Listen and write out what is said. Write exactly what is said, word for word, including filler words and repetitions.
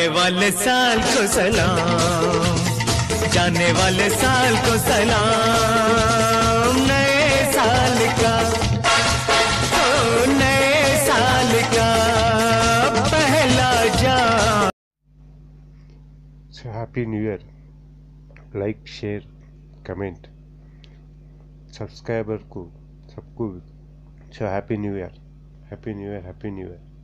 आने वाले साल को सलाम, जाने वाले साल को सलाम। नए साल का, ओ नए साल का पहला जाम। So happy new year. Like share comment subscriber को सबको। So happy new year, happy new year, happy new year.